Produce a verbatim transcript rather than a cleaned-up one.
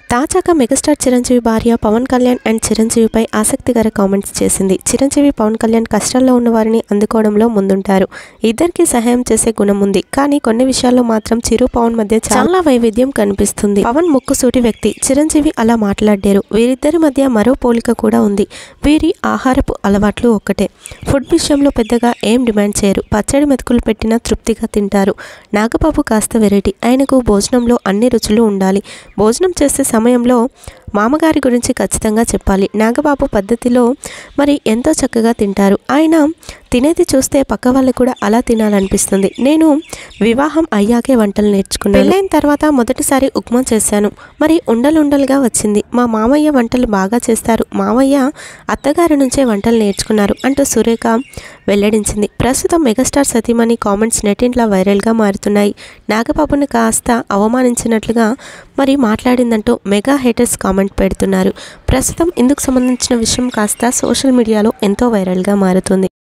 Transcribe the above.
తాజాగా మెగాస్టార్ చిరంజీవి భార్య పవన్ కళ్యాణ్ అండ్ చిరంజీవిపై ఆసక్తికర కామెంట్స్ చేసింది. చిరంజీవి పవన్ కళ్యాణ్ కష్టాల్లో ఉన్న వారిని అందుకోవడంలో ముందుంటారు. ఇద్దరికి సహాయం చేసే గుణం ఉంది. కానీ కొన్ని విషయాల్లో మాత్రం చిరు పవన్ మధ్య చాలా వైవిధ్యం కనిపిస్తుంది. పవన్ ముక్కుసూటి వ్యక్తి, చిరంజీవి అలా మాట్లాడారు. వీరిద్దరి మధ్య మరో పోలిక కూడా ఉంది. వీరి ఆహారపు అలవాట్లు ఒక్కటే. ఫుడ్ విషయంలో పెద్దగా ఏం డిమాండ్ చేయరు. పచ్చడి మెతుకులు పెట్టినా తృప్తిగా తింటారు. నాగబాబు కాస్త వెరైటీ. ఆయనకు భోజనంలో అన్ని రుచులు ఉండాలి. భోజనం చేసే సమయంలో మామగారి గురించి ఖచ్చితంగా చెప్పాలి. నాగబాబు పద్ధతిలో మరి ఎంతో చక్కగా తింటారు. ఆయన తినేది చూస్తే పక్క వాళ్ళకు కూడా అలా తినాలనిపిస్తుంది. నేను వివాహం అయ్యాకే వంటలు నేర్చుకున్నాను. పెళ్ళైన తర్వాత మొదటిసారి ఉప్మా చేశాను. మరి ఉండలుండలుగా వచ్చింది. మా మామయ్య వంటలు బాగా చేస్తారు. మామయ్య అత్తగారి నుంచే వంటలు నేర్చుకున్నారు అంటూ సురేఖ వెల్లడించింది. ప్రస్తుతం మెగాస్టార్ సతీమణి కామెంట్స్ నెట్టింట్లా వైరల్గా మారుతున్నాయి. నాగబాబుని కాస్త అవమానించినట్లుగా మరి మాట్లాడిందంటూ మెగా హేటర్స్ కామెంట్ పెడుతున్నారు. ప్రస్తుతం ఇందుకు సంబంధించిన విషయం కాస్త సోషల్ మీడియాలో ఎంతో వైరల్గా మారుతుంది.